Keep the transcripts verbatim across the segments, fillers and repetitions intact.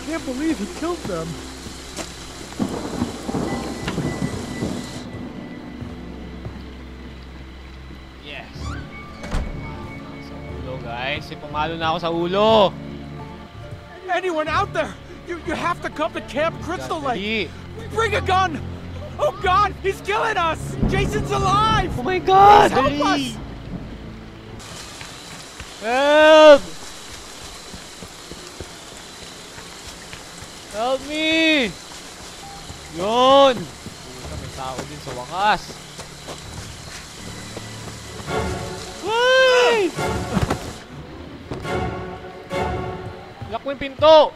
can't believe he killed them. Yes. Sa ulo, guys. Eh, pumalo na ako sa ulo. Anyone out there? You, you have to come to Camp Crystal Lake. Dali. Bring a gun. Oh God, he's killing us. Jason's alive. Oh my God. Please help Dali. us. Help! Help me! Yun! Puta, may tao din sa wakas. Ay! Lock mo yung pinto!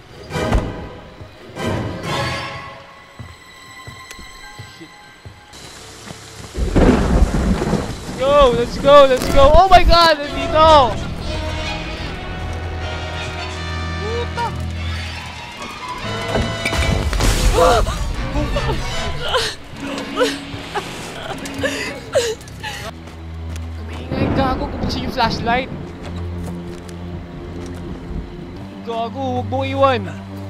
Shit. Let's go! Let's go! Let's go! Oh my God! Nandito! Puta! Maingay, gago. Gubusin yung flashlight. Gago, huwag mong iwan.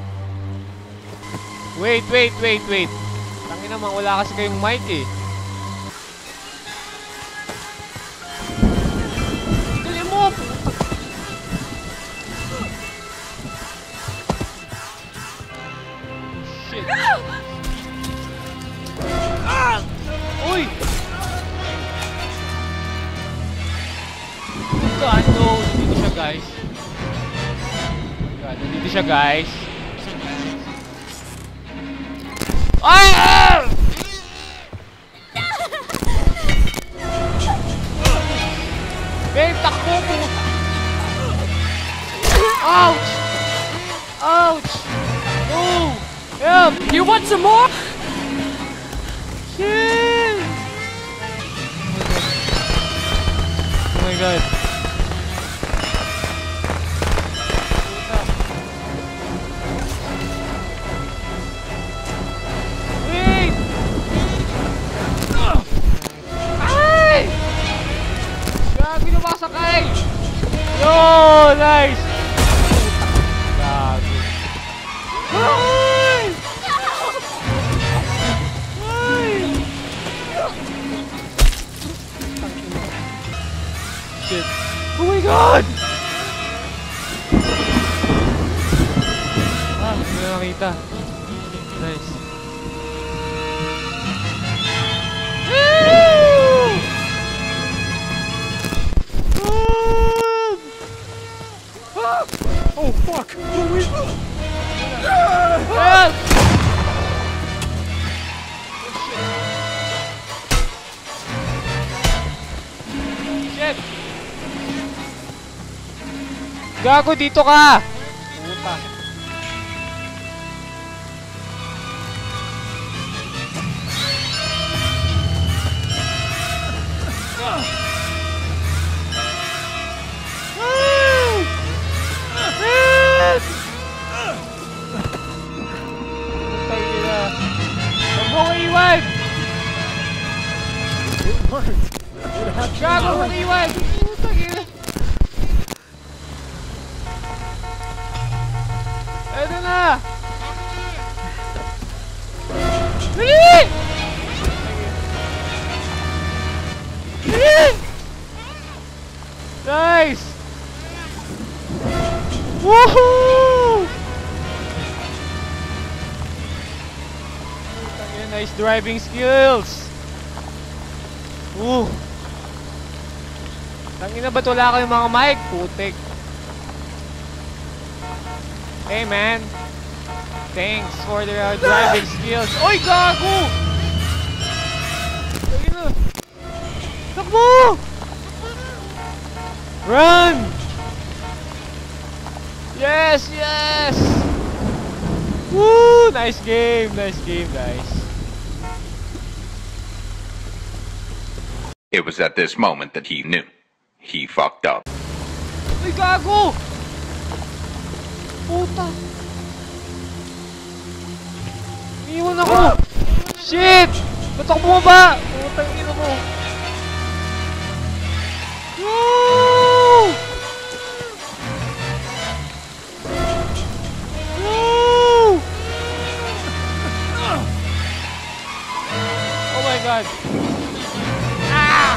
Wait, wait, wait, wait. Tangin naman, wala kasi kayong mic eh. Dali mo! Shit. Uy! God, no. Nandito siya, guys. God, nandito siya, guys. Ay! Ah! Ben, takbo po! Ouch! Ouch! No! Help! You want some more? Shit! Oh my God. Wait! Ay! Gabi na makasakay! Yo! Nice! Gabi. Ay! Shit. Oh my God! Ah, hindi na nakita. Nice. Ah! Oh fuck! Louis! Help! Shit! Gago, dito ka! Puta. Iwan! It worked. It actually Gago, worked. iwan! Putang ina. Eto na! Dali! Dali! Nice! Woohoo! Nice driving skills! Ooh! Tangina, ba't wala kayong mga mic? Putik! Hey man! Thanks for the uh, driving skills! Oy, gago! Tangina! Takbo! Run! Yes! Yes! Woo! Nice game! Nice game, guys! It was at this moment that he knew. He fucked up. Uy, gago! Puta! Iiwan ako! Shit! Ba't ako bumaba? Putang ina mo! Woo! Woo! yan. Ah!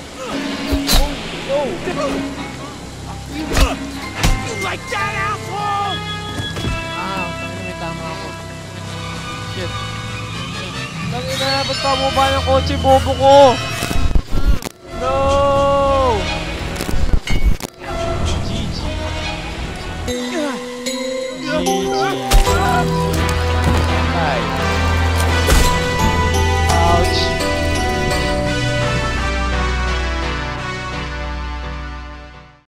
Oh! You like that, asshole? Ah, tangina, may tama ako. Shit. Tangina, ba't pa mo ba ng kotse bobo ko? No!